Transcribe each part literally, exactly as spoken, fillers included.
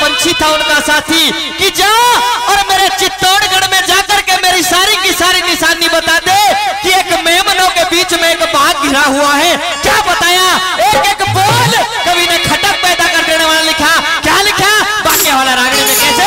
पंछी था उनका साथी कि जा और मेरे चित्तौड़गढ़ में जाकर के मेरी सारी की सारी निशानी बता दे कि एक मेमनों के बीच में एक बाघ घिरा हुआ है। क्या बताया, एक एक बोल कवि ने खटक पैदा कर देने वाला लिखा। क्या लिखा, वाक्य वाला रागनी में कैसे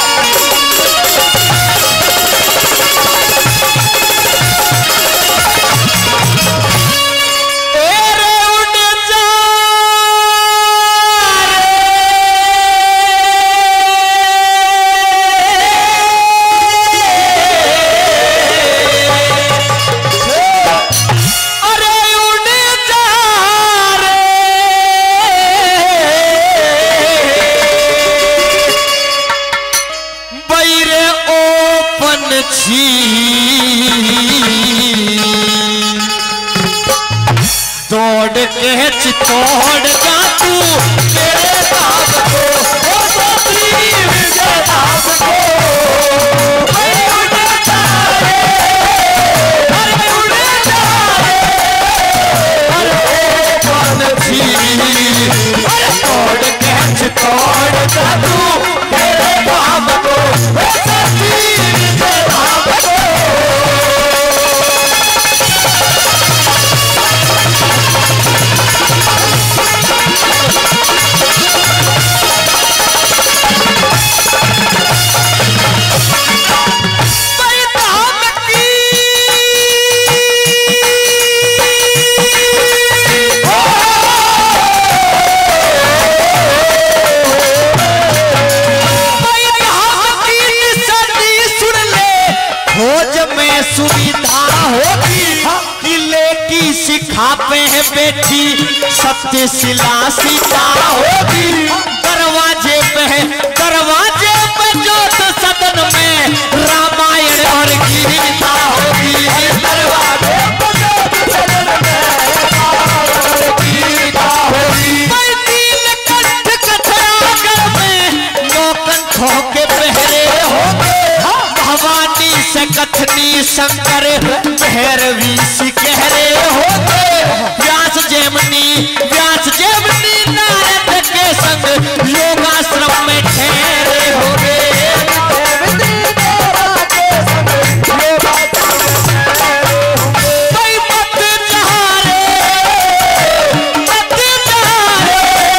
दौड़ के चित्तौड़ जा तू मेरे बाप को, ओ सोती विजय दास को। अरे उड़ जा रे, अरे उड़ जा रे, अरे पंछी, अरे दौड़ के चित्तौड़ जा तू मेरे बाप को, ओ सोती विजय दास को। सुविधा होगी किले की सिखापे है बैठी सत्य शिला सीता होगी। दरवाजे पे है दरवाजे पे जोत सदन में रामायण और गीता होगी। दरवाजे पे जोत सदन में रामायण और गीता होगी। नीलकंठ कथरागढ़ में नौकंठों के पहरे होंगे। भवानी से कथनी शंकर भैरवी सिकहरे होते। व्यास जैमिनी व्यास जैमिनी नारद के संग योगाश्रम में ठहरे होंगे। कोई मत जहारे मत जहारे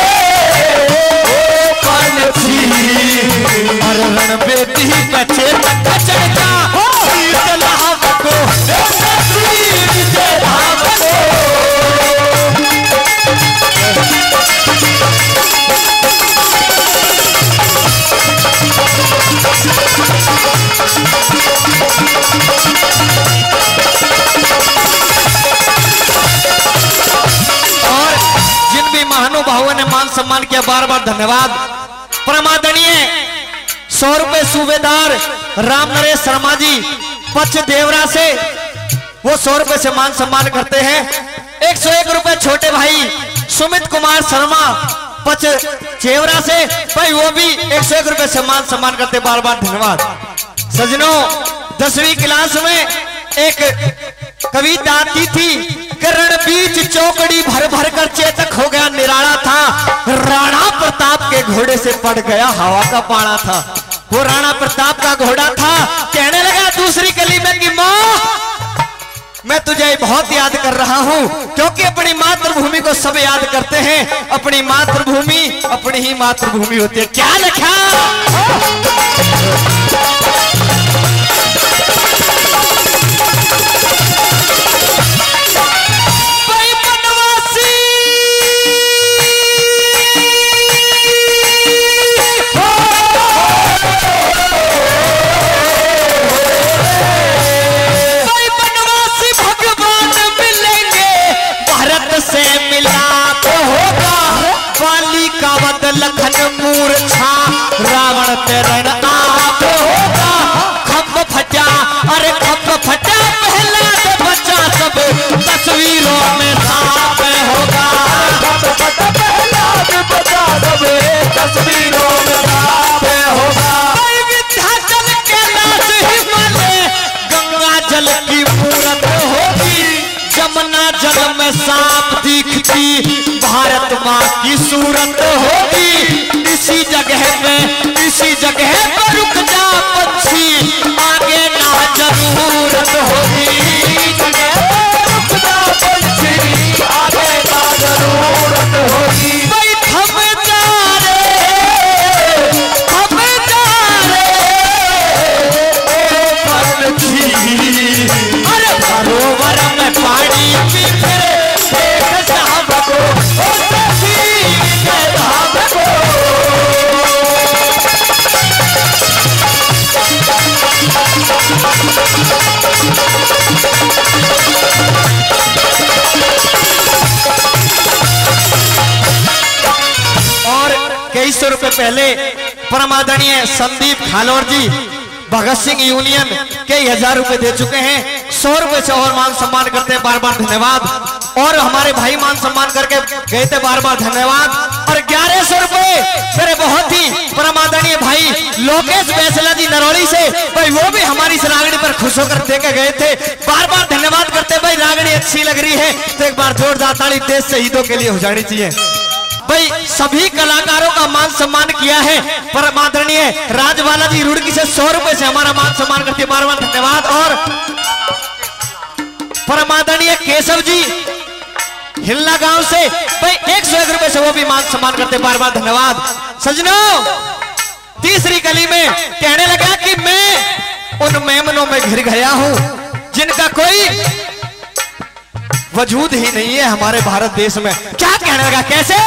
ओ पंछी और रणबेदी बचे चढ़ता महानुभावों ने मान सम्मान किया, बार बार धन्यवाद। परमादरणीय सौ रुपए सूबेदार राम नरेश शर्मा जी पच देवरा से वो सौ रुपए से मान सम्मान करते हैं। एक सौ एक रुपए छोटे भाई सुमित कुमार शर्मा पच देवरा से भाई वो भी एक सौ एक रुपए से मान सम्मान करते, बार बार धन्यवाद। सजनों, दसवीं क्लास में एक कविता आती थी, करण बीच चौकड़ी भर भर कर चेतक हो गया निराला था। राणा प्रताप के घोड़े से पड़ गया हवा का पाना था। वो राणा प्रताप का घोड़ा था। कहने लगा दूसरी गली में कि माँ मैं तुझे बहुत याद कर रहा हूँ, क्योंकि अपनी मातृभूमि को सब याद करते हैं। अपनी मातृभूमि अपनी ही मातृभूमि होती है। क्या लिखा, लखन मूर्छा रावण तेरण आप होगा। खप फटा अरे खप फटा पहला बच्चा सब तस्वीरों में साफ होगा। खप फटा पहला बच्चा सब तस्वीरों में साफ होगा। विंध्याचल कैलाश हिमालय गंगा जल की मूरत होगी। जमुना जल में साफ दिखती भारत माँ की सूरत होगी। इसी जगह पे इसी जगह पर रुक जा पंछी, आगे ना जरूरत होगी। जगह पर रुक जा पंछी, आगे ना जरूरत होगी। भाई थम जा रे, थम जा रे पंछी, अरे सरोवर में पानी पी फिरे देख साहब को, और कई सौ रुपए पहले परम आदरणीय संदीप खालोर जी भगत सिंह यूनियन कई हजार रुपए दे चुके हैं। सौ रुपए से और मान सम्मान करते हैं, बार बार धन्यवाद। और हमारे भाई मान सम्मान करके गए थे, बार बार धन्यवाद। और ग्यारह सौ रुपए मेरे बहुत ही परम आदरणीय भाई लोकेश बैसला जी नरौली से, भाई वो भी हमारी इस रागड़ी पर खुश होकर देके गए थे, बार बार धन्यवाद करते। भाई रागड़ी अच्छी लग रही है तो एक बार जोरदार ताली देश शहीदों के लिए हो जानी चाहिए। भाई सभी कलाकारों का मान सम्मान किया है परम आदरणीय राजवाला जी रुड़की से सौ रुपए से हमारा मान सम्मान करते हैं, बार बार धन्यवाद। और परम आदरणीय केशव जी हिल्ला गांव से भाई एक सौ एक रुपए से वो भी मान सम्मान करते, बार बार धन्यवाद। सजनों तीसरी कली में कहने लगा कि मैं उन मेमनों में घिर गया हूं जिनका कोई वजूद ही नहीं है हमारे भारत देश में। क्या कहने लगा, कैसे?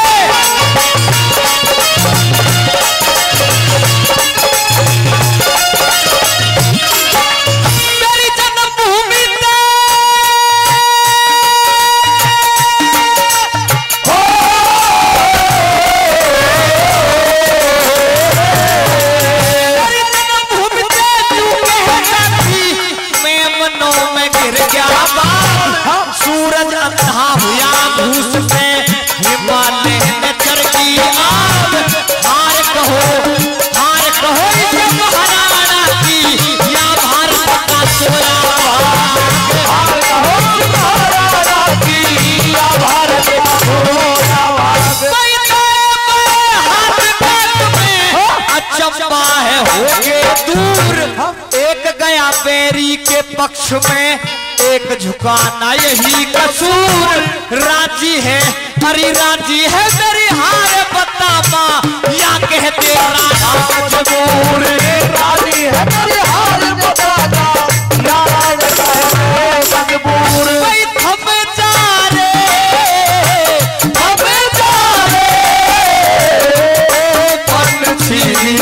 मेरी जन्मभूमि मेमनों में गिर गया, सूरज अंधा हुआ भूस में, हिमालय में चढ़ी आग। हार कहो, हार कहो इसे महाराणा की, या भारत का सोना, हार कहो महाराणा की, या भारत का सोना। अचंबा है होके दूर, एक गया बैरी के पक्ष में, एक झुकाना यही कसूर। राजी है हरी राजी है मेरी हार बता माँ, या कहते राजा मजबूर। राजी है मेरी हार बता माँ, या राजा मजबूर। भाई थम जा रे, थम जा रे पंछी,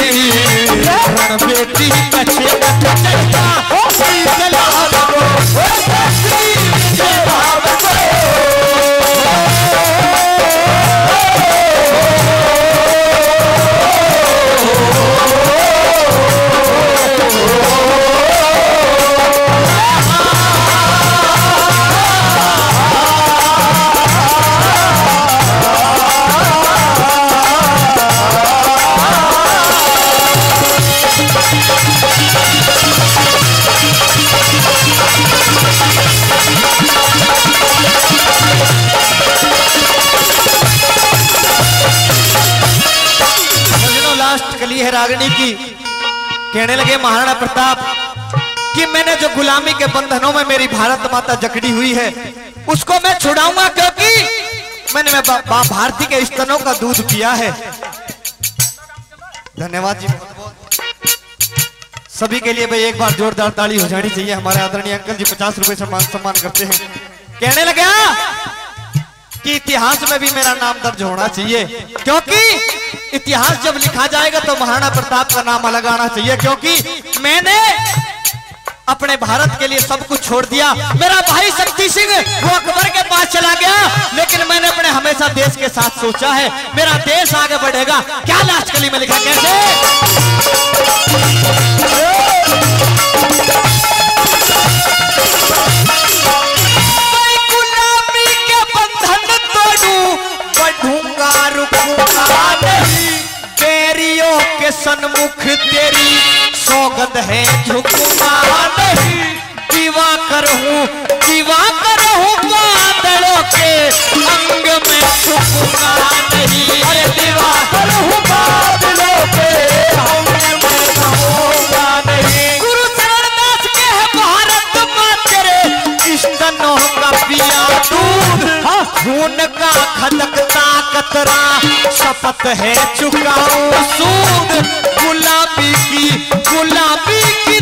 बेटी बचे चलता कली है रागनी की। कहने लगे महाराणा प्रताप कि मैंने जो गुलामी के बंधनों में मेरी भारत माता जकड़ी हुई है उसको मैं छुड़ाऊंगा, क्योंकि मैंने मैं बा भारती के स्तनों का दूध पिया है। धन्यवाद जी बहुत बहुत सभी के लिए। भाई एक बार जोरदार ताली हो जानी चाहिए। हमारे आदरणीय अंकल जी पचास रुपए से मान सम्मान करते हैं। कहने लगा कि इतिहास में भी मेरा नाम दर्ज होना चाहिए, क्योंकि इतिहास जब लिखा जाएगा तो महाराणा प्रताप का नाम अलग आना चाहिए, क्योंकि मैंने अपने भारत के लिए सब कुछ छोड़ दिया। मेरा भाई शक्ति सिंह वो अकबर के पास चला गया, लेकिन मैंने अपने हमेशा देश के साथ सोचा है मेरा देश आगे बढ़ेगा। क्या लास्ट कली में लिखा, कैसे? गुलामी के बंधन तोड़ूं, बढ़ूंगा रुकूंगा नहीं, बैरियों के सन्मुख तेरी सौगंध है झुकूंगा नहीं। दीवा कर हूँ दीवा कर हूँ बादलों के अंग में झुकूंगा नहीं। अरे दीवा कर हूँ बादलों खून का खदकता कतरा शपथ है चुकाऊं सूद गुलाबी की गुलाबी की